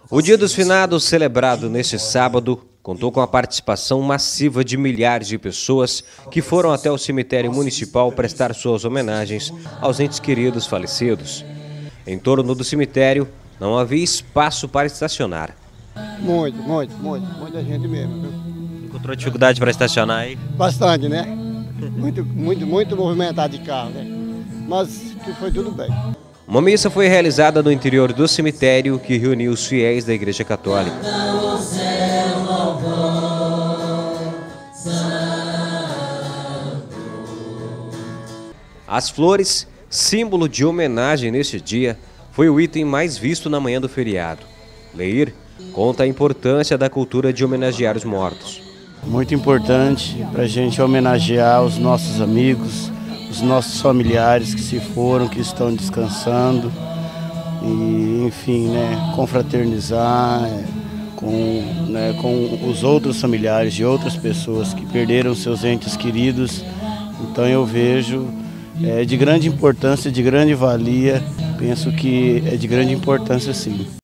O Dia dos Finados, celebrado neste sábado, contou com a participação massiva de milhares de pessoas que foram até o cemitério municipal prestar suas homenagens aos entes queridos falecidos. Em torno do cemitério, não havia espaço para estacionar. Muita gente mesmo, viu? Encontrou dificuldade para estacionar aí? Bastante, né? Muito movimentado de carro, né? Mas que foi tudo bem. Uma missa foi realizada no interior do cemitério que reuniu os fiéis da Igreja Católica. As flores, símbolo de homenagem neste dia, foi o item mais visto na manhã do feriado. Leir conta a importância da cultura de homenagear os mortos. Muito importante para a gente homenagear os nossos amigos, os nossos familiares que se foram, que estão descansando e, enfim, confraternizar com os outros familiares de outras pessoas que perderam seus entes queridos. Então eu vejo de grande importância, de grande valia, penso que é de grande importância sim.